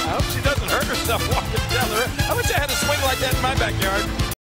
I hope she doesn't hurt herself walking down the road. I wish I had a swing like that in my backyard.